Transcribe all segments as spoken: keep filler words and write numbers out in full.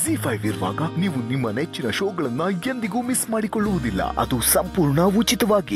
G five ಇರುವಾಗ ನೀವು ನಿಮ್ಮ ನೆಚ್ಚಿನ ಶೋಗಳನ್ನ ಎಂದಿಗೂ ಮಿಸ್ ಮಾಡಿಕೊಳ್ಳುವುದಿಲ್ಲ, ಅದು ಸಂಪೂರ್ಣ ಉಚಿತವಾಗಿ.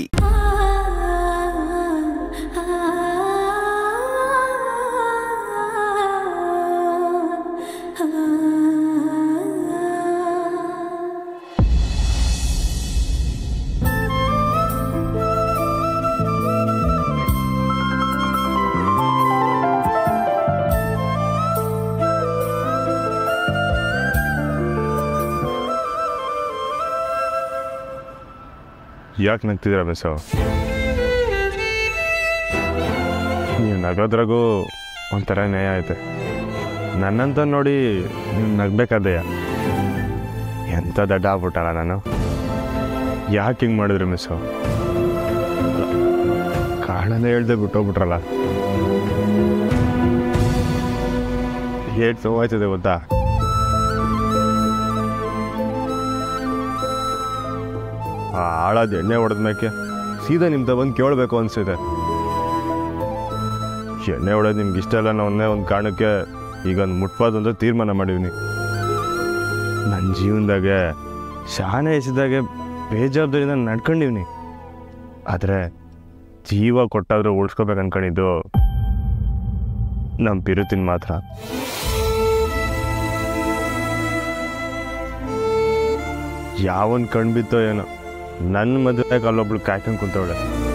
ಯಾಕೆ ನಗ್ತಿದ್ದೀರಾ ಮಿಸ್ಸು? ನೀವು ನಗೋದ್ರಾಗೂ ಒಂಥರ ನ್ಯಾಯ ಐತೆ. ನನ್ನಂತ ನೋಡಿ ನೀವು ನಗಬೇಕಾದೆಯಾ? ಎಂಥ ದಡ್ಡ ಆಗ್ಬಿಟ್ಟಲ್ಲ ನಾನು. ಯಾಕೆ ಹಿಂಗೆ ಮಾಡಿದ್ರಿ ಮಿಸ್ಸು? ಕಾರಣನೇ ಹೇಳ್ದೆ ಬಿಟ್ಟೋಗ್ಬಿಟ್ರಲ್ಲ. ಹೇಗೆ ನೋವಾಯ್ತದೆ ಗೊತ್ತಾ? ಆ ಹಾಳಾದ ಎಣ್ಣೆ ಹೊಡೆದ ಮೇಕೆ ಸೀದಾ ನಿಮ್ದ ಬಂದು ಕೇಳಬೇಕು ಅನಿಸಿದೆ. ಎಣ್ಣೆ ಹೊಡೆದು ನಿಮ್ಗೆ ಇಷ್ಟ ಇಲ್ಲ ಅನ್ನೋ ಒಂದು ಕಾರಣಕ್ಕೆ ಈಗ ಒಂದು ಮುಟ್ಬಾರ್ದು ಅಂತ ತೀರ್ಮಾನ ಮಾಡೀನಿ. ನನ್ನ ಜೀವನದಾಗೆ ಶಾನೆ ಎಸಿದಾಗೆ ಬೇಜವಾಬ್ದಾರಿಯಿಂದ ನಡ್ಕೊಂಡಿವ್ನಿ. ಆದರೆ ಜೀವ ಕೊಟ್ಟಾದರೂ ಉಳಿಸ್ಕೋಬೇಕು ಅನ್ಕೊಂಡಿದ್ದು ನಮ್ಮ ಪಿರುತಿನ ಮಾತ್ರ. ಯಾವನ್ ಕಣ್ಬಿತ್ತೋ ಏನೋ ನನ್ನ ಮದುವೆ ಅಲ್ಲೊಬ್ಳು ಕಾಯ್ಕೊಂಡು ಕುಂತವಳೆ.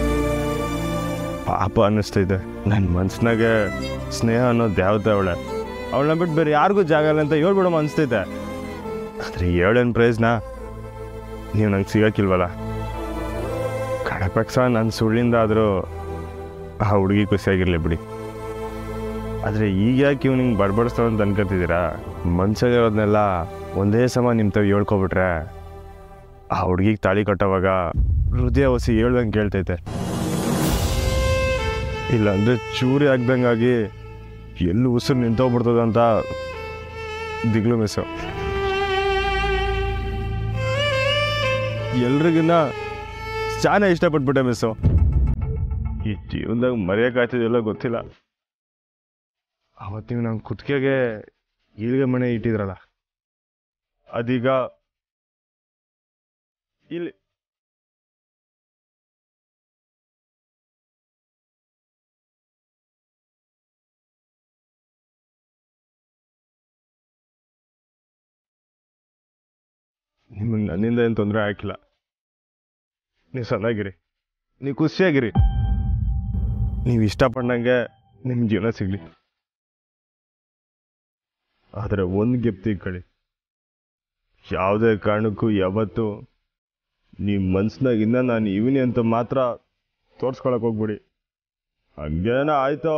ಪಾಪ ಅನ್ನಿಸ್ತೈತೆ. ನನ್ನ ಮನ್ಸಿನಾಗೆ ಸ್ನೇಹ ಅನ್ನೋದು ದೇವತೆ ಅವಳೆ. ಅವಳನ್ನ ಬಿಟ್ಟು ಬೇರೆ ಯಾರಿಗೂ ಜಾಗ ಇಲ್ಲ ಅಂತ ಹೇಳ್ಬಿಡೋ ಅನಿಸ್ತೈತೆ. ಆದರೆ ಹೇಳೇನು ಪ್ರಯೋಜನ? ನೀವು ನಂಗೆ ಸಿಗೋಕ್ಕಿಲ್ವಲ್ಲ. ಕಡಪಕ್ಷ ನನ್ನ ಸುಳ್ಳಿಂದ ಆದರೂ ಆ ಹುಡುಗಿ ಖುಷಿಯಾಗಿರಲಿ ಬಿಡಿ. ಆದರೆ ಈಗ ಯಾಕೆ ಇವ್ ನಿಂಗೆ ಬಡ್ಬಡಿಸ್ತಾವ ಅಂತ ಅನ್ಕೊತಿದ್ದೀರಾ? ಮನ್ಸಾಗಿರೋದನ್ನೆಲ್ಲ ಒಂದೇ ಸಮ ನಿಮ್ಮ ತಾವು ಹೇಳ್ಕೊಬಿಟ್ರೆ ಆ ಹುಡುಗಿಗೆ ತಾಳಿ ಕಟ್ಟೋವಾಗ ಹೃದಯ ಹೊಸಿ ಹೇಳ್ದಂಗೆ ಕೇಳ್ತೈತೆ. ಇಲ್ಲಾಂದರೆ ಚೂರಿ ಆಗ್ದಂಗಾಗಿ ಎಲ್ಲಿ ಉಸಿರು ನಿಂತೋಗ್ಬಿಡ್ತದ ಅಂತ ದಿಗ್ಲು ಮಿಸ್ಸು. ಎಲ್ರಿಗಿನ್ನ ಚಾನೆ ಇಷ್ಟಪಟ್ಬಿಟ್ಟೆ ಮಿಸ್ಸು. ಈ ಜೀವನದಾಗ ಮರೆಯೋಕ್ಕಾಗ್ತಿದೆಯಲ್ಲ ಗೊತ್ತಿಲ್ಲ. ಅವತ್ತು ನೀವು ನಮ್ಮ ಕುತ್ತಿಗೆಗೆ ಈಳ್ಗೆ ಮನೆ ಇಟ್ಟಿದ್ರಲ್ಲ, ಅದೀಗ ಇಲ್ಲಿ ನಿಮಗೆ ನನ್ನಿಂದ ಏನು ತೊಂದರೆ ಆಗಿಲ್ಲ. ನೀವು ಚೆನ್ನಾಗಿರಿ, ನೀವು ಖುಷಿಯಾಗಿರಿ, ನೀವು ಇಷ್ಟಪಟ್ಟಂಗೆ ನಿಮ್ಮ ಜೀವನ ಸಿಗಲಿ. ಆದರೆ ಒಂದು ಗೆಪ್ತಿ ಕಳಿ, ಯಾವುದೇ ಕಾರಣಕ್ಕೂ ಯಾವತ್ತು ನಿಮ್ಮ ಮನ್ಸಿನಾಗಿನ್ನ ನಾನು ಇವನಿ ಅಂತ ಮಾತ್ರ ತೋರ್ಸ್ಕೊಳಕ್ ಹೋಗ್ಬಿಡಿ. ಹಂಗೇನ ಆಯ್ತೋ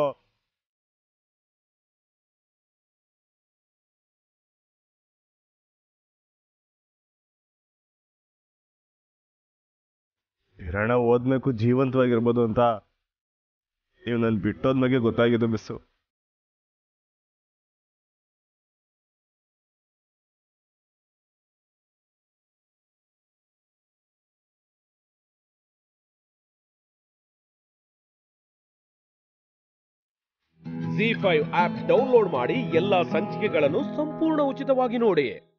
ಹಿರಣ ಓದ್ಬೇಕು ಜೀವಂತವಾಗಿರ್ಬೋದು ಅಂತ ನೀವು ನನ್ನ ಬಿಟ್ಟೋದ್ಮೇಲೆ ಗೊತ್ತಾಗಿದ್ದು miss. Zee five app download ಮಾಡಿ ಎಲ್ಲಾ ಸಂಚಿಕೆಗಳನ್ನು ಸಂಪೂರ್ಣ ಉಚಿತವಾಗಿ ನೋಡಿ.